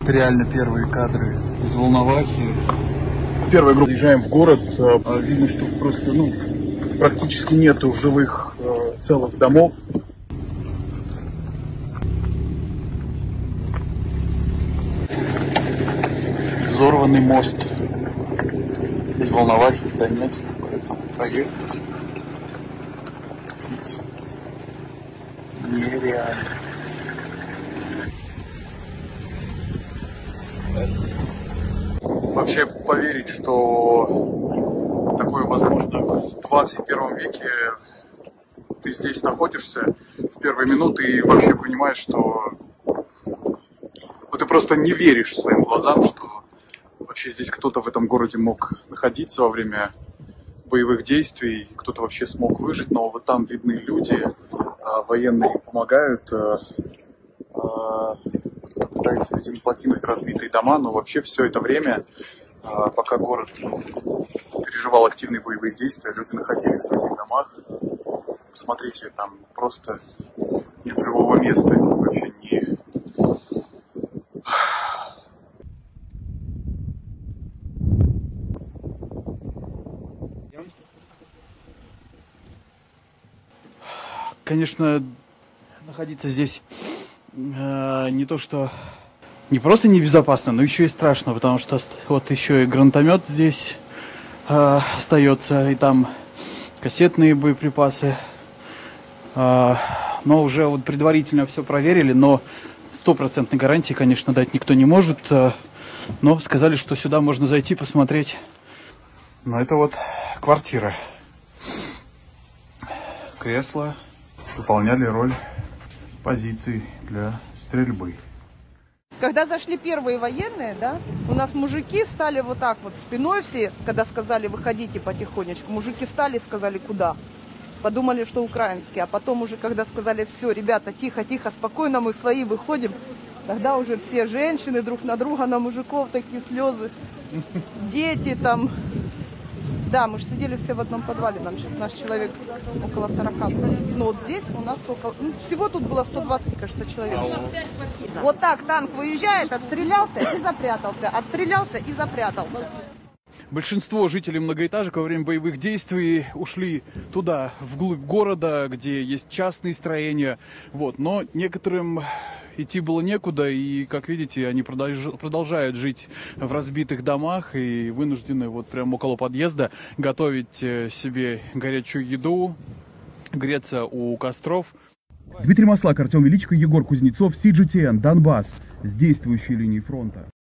Это реально первые кадры из Волновахи. Первая группа. Заезжаем в город, видно, что просто практически нету жилых целых домов. Взорванный мост из Волновахи в Донецк. Поэтому проехать здесь нереально. Вообще поверить, что такое возможно в 21 веке, ты здесь находишься в первые минуты и вообще понимаешь, что ты просто не веришь своим глазам, что вообще здесь кто-то в этом городе мог находиться во время боевых действий, кто-то вообще смог выжить, но вот там видны люди, военные помогают, кто-то пытается, видимо, покинуть разбитые дома, но вообще все это время, пока город переживал активные боевые действия, люди находились в этих домах. Посмотрите, там просто нет живого места, вообще не... Конечно, находиться здесь не то что не просто небезопасно, но еще и страшно, потому что вот еще и гранатомет здесь остается, и там кассетные боеприпасы. Но уже вот предварительно все проверили, но стопроцентной гарантии, конечно, дать никто не может. Но сказали, что сюда можно зайти посмотреть. Но это вот квартира. Кресла выполняли роль позиций для стрельбы. Когда зашли первые военные, да, у нас мужики стали вот так вот спиной все, когда сказали выходите потихонечку, мужики стали и сказали куда. Подумали, что украинские, а потом уже, когда сказали все, ребята, тихо, тихо, спокойно, мы свои выходим, тогда уже все женщины друг на друга, на мужиков такие слезы, дети там. Да, мы же сидели все в одном подвале, наш человек около 40 было. Но вот здесь у нас около... всего тут было 120, кажется, человек. Вот так танк выезжает, отстрелялся и запрятался, отстрелялся и запрятался. Большинство жителей многоэтажек во время боевых действий ушли туда, вглубь города, где есть частные строения. Вот. Но некоторым идти было некуда, и, как видите, они продолжают жить в разбитых домах и вынуждены вот прямо около подъезда готовить себе горячую еду, греться у костров. Дмитрий Маслак, Артем Величко, Егор Кузнецов, CGTN, Донбасс, с действующей линии фронта.